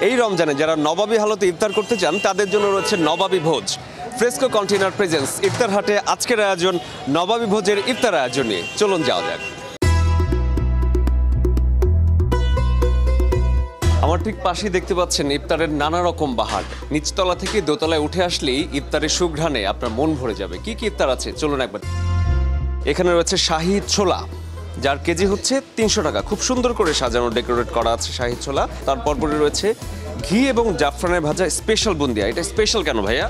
এই রমজানে যারা নবাবী হালতে ইফতার করতে চান তাদের জন্য রয়েছে নবাবী ভোজ। ফ্রেস্কো কন্টেইনার প্রেজেন্স ইফতার হাটে আজকের আয়োজন নবাবী ভোজের ইফতার আয়োজন নিয়ে। চলুন যাওয়া যাক। আমার ঠিক পাশেই দেখতে পাচ্ছেন ইফতারের নানা রকম বাহার। নিচতলা থেকে দোতলায় উঠে আসলেই ইফতারের সুঘ্রাণে আপনার মন ভরে যাবে। কি কি ইফতার আছে চলুন একবার। এখানে রয়েছে শাহী ছোলা, যার কেজি হচ্ছে 300 টাকা। খুব সুন্দর করে সাজানো ডেকোরেট করা আছে শাহী ছোলা। তারপর পরে রয়েছে ঘি এবং জাফরানের ভাজা স্পেশাল বুন্দিয়া। এটা স্পেশাল কেন ভাইয়া?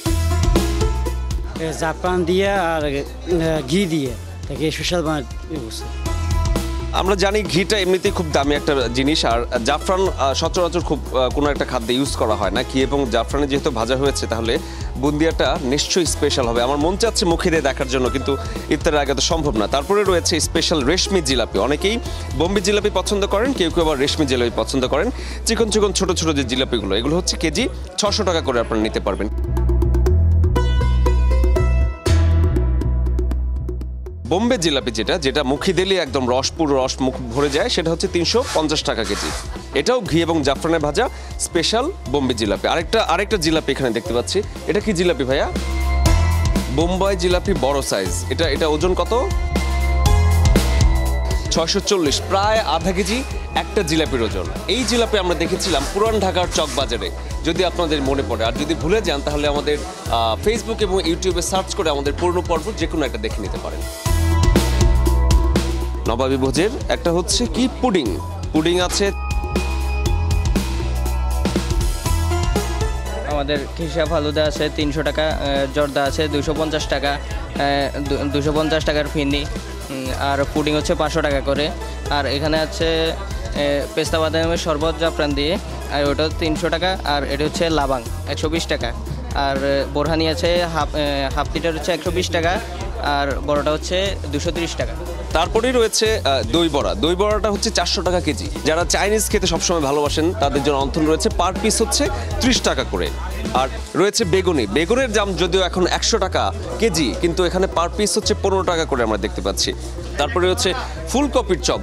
জাফরান দিয়ে আর ঘি দিয়ে স্পেশাল বানায়। আমরা জানি ঘিটা এমনিতেই খুব দামি একটা জিনিস, আর জাফরান সচরাচর খুব কোনো একটা খাদ্যে ইউজ করা হয় না। ঘি এবং জাফরানে যেহেতু ভাজা হয়েছে তাহলে বুন্দিয়াটা নিশ্চয়ই স্পেশাল হবে। আমার মন চাচ্ছে মুখে দিয়ে দেখার জন্য, কিন্তু ইফতারের আগে তো সম্ভব না। তারপরে রয়েছে স্পেশাল রেশমি জিলাপি। অনেকেই বোম্বে জিলাপি পছন্দ করেন, কেউ কেউ আবার রেশমি জিলাপি পছন্দ করেন। চিকন চিকন ছোট ছোট যে জিলাপিগুলো, এগুলো হচ্ছে কেজি 600 টাকা করে আপনারা নিতে পারবেন। বোম্বে জিলাপি যেটা মুখে দিলে একদম পুরো রস মুখ ভরে যায়, সেটা হচ্ছে 350 টাকা কেজি। এটাও ঘি এবং জাফরানের ভাজা স্পেশাল বোম্বে জিলাপি। আরেকটা জিলাপি এখানে দেখতে পাচ্ছি। এটা কি জিলাপি ভাইয়া? বোম্বাই জিলাপি বড় সাইজ। এটা ওজন কত? 640, প্রায় আধা কেজি একটা জিলাপির ওজন। এই জিলাপি আমরা দেখেছিলাম পুরান ঢাকার চক বাজারে, যদি আপনাদের মনে পড়ে। আর যদি ভুলে যান তাহলে আমাদের ফেসবুক এবং ইউটিউবে সার্চ করে আমাদের পুরনো পর্ব যে কোনো একটা দেখে নিতে পারেন। নবাবী ভোজের একটা হচ্ছে কি পুডিং আছে। আমাদের খিসা ফালুদা আছে 300 টাকা, জর্দা আছে 250 টাকা, 250 টাকার ফিরনি, আর পুডিং হচ্ছে 500 টাকা করে। আর এখানে আছে পেস্তা বাদামের শরবত জাফরান দিয়ে, আর ওটা 300 টাকা। আর এটা হচ্ছে লাবাং 120 টাকা। আর বোরহানি আছে হাফ লিটার হচ্ছে 120 টাকা, আর বড়টা হচ্ছে 230 টাকা। তারপরেই রয়েছে দই বড়াটা হচ্ছে 400 টাকা কেজি। যারা চাইনিজ খেতে সবসময় ভালোবাসেন তাদের জন্য অন্থন রয়েছে, পার পিস হচ্ছে 30 টাকা করে। আর রয়েছে বেগুনের দাম যদিও এখন 100 টাকা কেজি, কিন্তু এখানে পার পিস হচ্ছে 15 টাকা করে আমরা দেখতে পাচ্ছি। তারপরে হচ্ছে ফুলকপির চপ।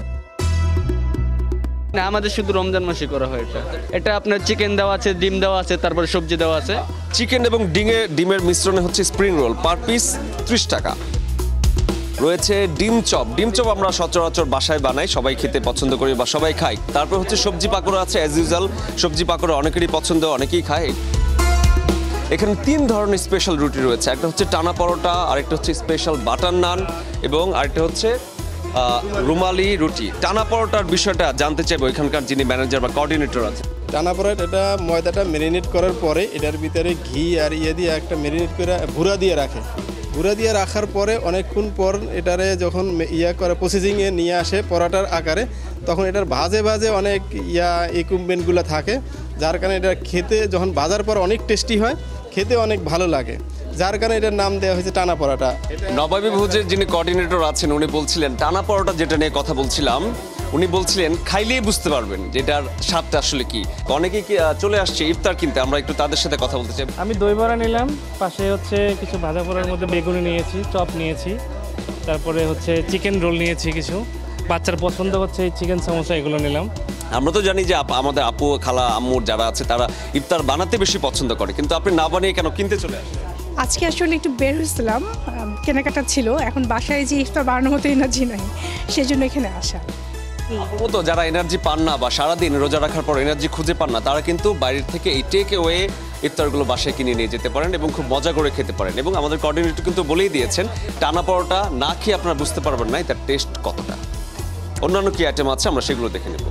না, আমাদের শুধু রমজান মাসে করা হয় এটা আপনার চিকেন দেওয়া আছে, ডিম দেওয়া আছে, তারপরে সবজি দেওয়া আছে। চিকেন এবং ডিমের মিশ্রণে হচ্ছে স্প্রিং রোল, পার পিস 30 টাকা। রয়েছে ডিম চপ আমরা সচরাচর বাসায় বানাই, সবাই খেতে পছন্দ করি বা সবাই খাই। তারপর হচ্ছে সবজি পাকোড়া আছে, অ্যাজ ইউজুয়াল সবজি পাকোড়া অনেকেরই পছন্দ, অনেকেই খায়। এখানে 3 ধরনের স্পেশাল রুটি রয়েছে। একটা হচ্ছে টানা পরোটা, আরেকটা হচ্ছে স্পেশাল বাটার নান, এবং আরেকটা হচ্ছে রুমালি রুটি। টানা পরোটার বিষয়টা জানতে চাইবো এখানকার যিনি ম্যানেজার বা কোঅর্ডিনেটর আছে। টানা পরোটা, এটা ময়দাটা ম্যারিনেট করার পরে এটার ভিতরে ঘি আর দিয়ে একটা ম্যারিনেট করে ভুরা দিয়ে রাখে। ভুরা দিয়ে রাখার পরে অনেকক্ষণ পর এটারে যখন করে প্রসেসিংয়ে নিয়ে আসে পরোটার আকারে, তখন এটার ভাজে অনেক ইকুইপমেন্টগুলো থাকে, যার কারণে এটা খেতে যখন ভাজার পর অনেক টেস্টি হয়, খেতে অনেক ভালো লাগে, যার কারণে এটার নাম দেওয়া হয়েছে টানা পরোটা। নবাবী ভোজের যিনি কোঅর্ডিনেটর আছেন উনি বলছিলেন টানা পরোটা যেটা নিয়ে কথা বলছিলাম, উনি বলছিলেন খাইলেই বুঝতে পারবেন যেটার স্বাদটা আসলে কি। অনেকেই চলে আসছে ইফতার কিনতে, আমরা একটু তাদের সাথে কথা বলতে চাই। আমি দই বড়া নিলাম, পাশে হচ্ছে কিছু ভাজা পোড়ার মধ্যে বেগুনি নিয়েছি, চপ নিয়েছি, তারপরে হচ্ছে চিকেন রোল নিয়েছি কিছু। বাচ্চার পছন্দ হচ্ছে এই চিকেন সমোসা, এগুলো নিলাম। আমরা তো জানি যে আমাদের আপু খালা আম্মুর যারা আছে তারা ইফতার বানাতে বেশি পছন্দ করে, কিন্তু আপনি না বানিয়ে কেন কিনতে চলে আসেন? আজকে আসলে একটু বের হয়েছিলাম, কেনাকাটা ছিল। এখন বাসায় যে ইফতার বানানোর মতো এনার্জি নাই, সেজন্য এখানে আসা। তো যারা এনার্জি পান না বা সারাদিন রোজা রাখার পর এনার্জি খুঁজে পান না, তারা কিন্তু বাইরের থেকে এই টেক অ্যাওয়ে ইফতারগুলো বাসায় কিনে নিয়ে যেতে পারেন এবং খুব মজা করে খেতে পারেন। এবং আমাদের কোঅর্ডিনেটর কিন্তু বলেই দিয়েছেন টানা পরোটা না খেয়ে আপনারা বুঝতে পারবেন না এটার টেস্ট কতটা। অন্যান্য কি আইটেম আছে আমরা সেগুলো দেখে নেব।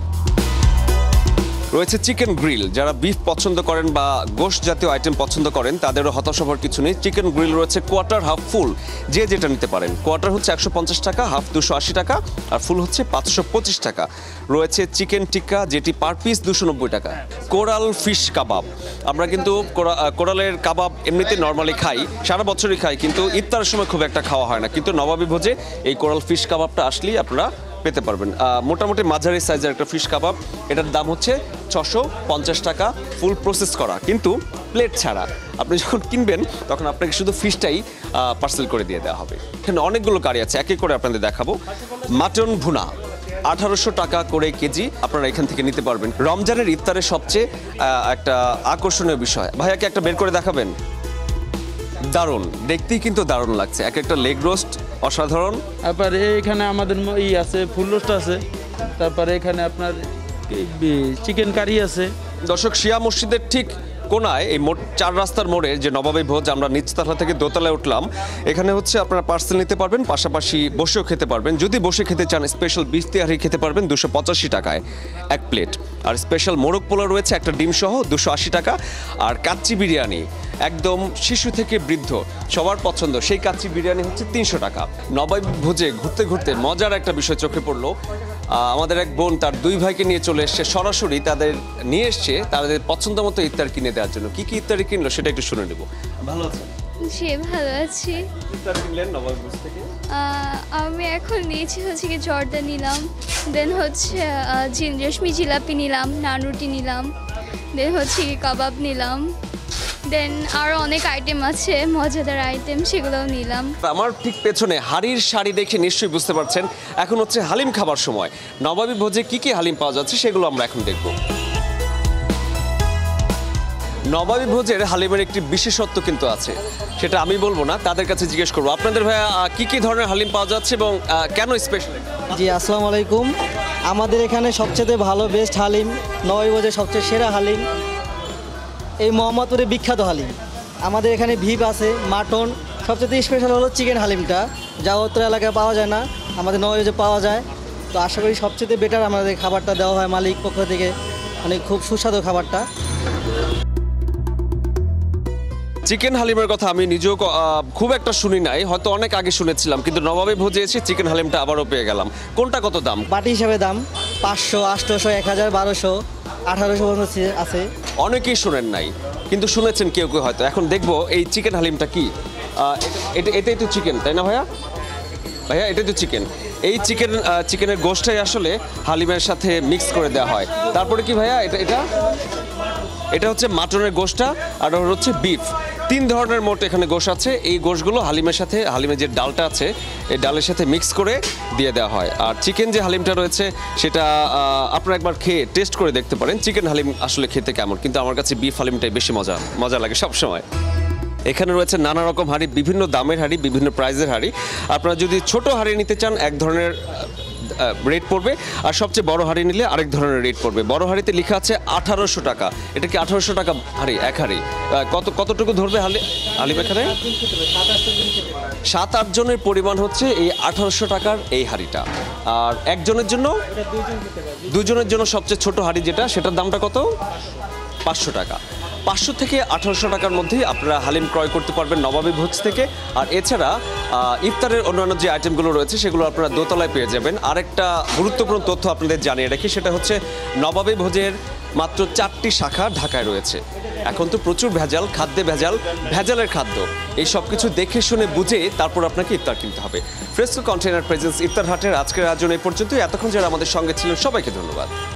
রয়েছে চিকেন গ্রিল। যারা বিফ পছন্দ করেন বা গোশত জাতীয় আইটেম পছন্দ করেন তাদেরও হতাশ হওয়ার কিছু নেই। চিকেন গ্রিল রয়েছে কোয়ার্টার, হাফ, ফুল, যে যেটা নিতে পারেন। কোয়ার্টার হচ্ছে 150 টাকা, হাফ 280 টাকা, আর ফুল হচ্ছে 525 টাকা। রয়েছে চিকেন টিক্কা, যেটি পার পিস 290 টাকা। কোরাল ফিশ কাবাব, আমরা কিন্তু কোরালের কাবাব এমনিতে নর্মালি খাই, সারা বছরই খাই, কিন্তু ইফতারের সময় খুব একটা খাওয়া হয় না। কিন্তু নবাবী ভোজে এই কোরাল ফিশ কাবাবটা আসলেই আপনারা পেতে পারবেন। মোটামুটি মাঝারি সাইজের একটা ফিশ কাবাব, এটার দাম হচ্ছে 650 টাকা, ফুল প্রসেস করা, কিন্তু প্লেট ছাড়া। আপনি যখন কিনবেন তখন আপনাকে শুধু ফিশটাই পার্সেল করে দিয়ে দেওয়া হবে। এখানে অনেকগুলো কারি আছে, এক এক করে আপনাদের দেখাবো। মাটন ভুনা, 1800 টাকা করে কেজি আপনারা এখান থেকে নিতে পারবেন। রমজানের ইফতারের সবচেয়ে একটা আকর্ষণীয় বিষয়, ভাইয়াকে একটা বের করে দেখাবেন। দারুণ, দেখতেই কিন্তু দারুণ লাগছে, এক একটা লেগ রোস্ট অসাধারণ। তারপরে এখানে আমাদের আছে ফুল রোস্ট আছে, তারপরে এখানে আপনার চিকেন কারি আছে। দর্শক, শিয়া মসজিদের ঠিক কোনায় এই মোট 4 রাস্তার মোড়ে যে নবাবী ভোজ, আমরা নিচতলা থেকে দোতলায় উঠলাম, এখানে হচ্ছে আপনারা পার্সেল নিতে পারবেন, পাশাপাশি বসেও খেতে পারবেন। যদি বসে খেতে চান স্পেশাল বিফ তেহারি খেতে পারবেন 285 টাকায় এক প্লেট, আর স্পেশাল মোরগ পোলাও রয়েছে একটা ডিম সহ 280 টাকা, আর কাচ্চি বিরিয়ানি একদম শিশু থেকে বৃদ্ধ সবার পছন্দ সেই কাচ্চি বিরিয়ানি হচ্ছে 300 টাকা। নবাবী ভোজে ঘুরতে ঘুরতে মজার একটা বিষয় চোখে পড়লো, আমাদের এক বোন তার 2 ভাইকে নিয়ে চলে এসছে, সরাসরি তাদের নিয়ে এসছে তাদের পছন্দ মতো ইফতার কিনে দেওয়ার জন্য। কি কি ইফতারি কিনলো সেটা একটু শুনে নেব। ভালো আছেন? জি ভালো আছি। ইফতার কিনলেন নবাবী ভোজ থেকে? আমি এখন নিয়েছি হচ্ছে কি জর্দা নিলাম, দেন হচ্ছে রেশমি জিলাপি নিলাম, নান রুটি নিলাম, দেন হচ্ছে কি কাবাব নিলাম, দেন আরও অনেক আইটেম আছে মজাদার আইটেম, সেগুলোও নিলাম। আমার ঠিক পেছনে হাড়ির শাড়ি দেখে নিশ্চয়ই বুঝতে পারছেন এখন হচ্ছে হালিম খাবার সময়। নবাবী ভোজে কি কি হালিম পাওয়া যাচ্ছে সেগুলো আমরা এখন দেখব। নবাবী ভোজের হালিমের একটি বিশেষত্ব কিন্তু আছে, সেটা আমি বলবো না, তাদের কাছে জিজ্ঞেস করবো। আপনাদের ভাইয়া কি কি ধরনের হালিম পাওয়া যাচ্ছে এবং কেন স্পেশাল? জি আসসালামু আলাইকুম। আমাদের এখানে সবচেয়ে ভালো বেস্ট হালিম, নবাবী ভোজের সবচেয়ে সেরা হালিম, এই মোহাম্মদপুরে বিখ্যাত হালিম। আমাদের এখানে ভিপ আছে, মাটন, সবচেয়ে স্পেশাল হলো চিকেন হালিমটা, যা অত্র এলাকায় পাওয়া যায় না, আমাদের নবাবী ভোজে পাওয়া যায়। তো আশা করি সবচেয়ে বেটার আমাদের খাবারটা দেওয়া হয় মালিক পক্ষ থেকে, মানে খুব সুস্বাদু খাবারটা। চিকেন হালিমের কথা আমি নিজেও খুব একটা শুনি নাই, হয়তো অনেক আগে শুনেছিলাম, কিন্তু নবাবী ভোজে এসে চিকেন হালিমটা আবারও পেয়ে গেলাম। কোনটা কত দাম? বাটি হিসাবে দাম 500, 800, 1000, 1200, 1800 পর্যন্ত আছে। অনেকেই শুনেন নাই, কিন্তু শুনেছেন কেউ কেউ হয়তো। এখন দেখবো এই চিকেন হালিমটা কি। এটাই তো চিকেন, তাই না ভাইয়া? ভাইয়া এটাই তো চিকেন। এই চিকেনের গোশটাই আসলে হালিমের সাথে মিক্স করে দেওয়া হয়। তারপরে কি ভাইয়া এটা হচ্ছে মাটনের গোশটা, আর হচ্ছে বিফ। 3 ধরনের মোট এখানে গোশ আছে। এই গোশগুলো হালিমের যে ডালটা আছে এই ডালের সাথে মিক্স করে দিয়ে দেওয়া হয়। আর চিকেন যে হালিমটা রয়েছে সেটা আপনারা একবার খেয়ে টেস্ট করে দেখতে পারেন চিকেন হালিম আসলে খেতে কেমন, কিন্তু আমার কাছে বিফ হালিমটাই বেশি মজা লাগে সবসময়। এখানে রয়েছে নানা রকম হাঁড়ি, বিভিন্ন দামের হাঁড়ি, বিভিন্ন প্রাইজের হাঁড়ি। আপনারা যদি ছোট হাঁড়ি নিতে চান এক ধরনের রেট পড়বে, আর সবচেয়ে বড় হাঁড়ি নিলে আরেক ধরনের রেট পড়বে। বড় হাঁড়িতে লেখা আছে 1800 টাকা। এটা কি 1800 টাকা হাঁড়ি? এক হাঁড়ি কতটুকু ধরবে হালিম? এখানে 7-8 জনের পরিমাণ হচ্ছে এই 1800 টাকার এই হাঁড়িটা। আর একজনের জন্য, 2 জনের জন্য সবচেয়ে ছোট হাঁড়ি যেটা, সেটার দামটা কত? 500 টাকা। 500 থেকে 1800 টাকার মধ্যেই আপনারা হালিম ক্রয় করতে পারবেন নবাবী ভোজ থেকে। আর এছাড়া ইফতারের অন্যান্য যে আইটেমগুলো রয়েছে সেগুলো আপনারা দোতলায় পেয়ে যাবেন। আরেকটা গুরুত্বপূর্ণ তথ্য আপনাদের জানিয়ে রাখি, সেটা হচ্ছে নবাবী ভোজের মাত্র 4টি শাখা ঢাকায় রয়েছে। এখন তো প্রচুর ভেজাল, খাদ্যে ভেজালের খাদ্য, এই সব কিছু দেখে শুনে বুঝে তারপর আপনাকে ইফতার কিনতে হবে। ফ্রেস্কো কন্টেইনার প্রেজেন্স ইফতার হাটের আজকের আয়োজন এই পর্যন্তই। এতক্ষণ যারা আমাদের সঙ্গে ছিলেন সবাইকে ধন্যবাদ।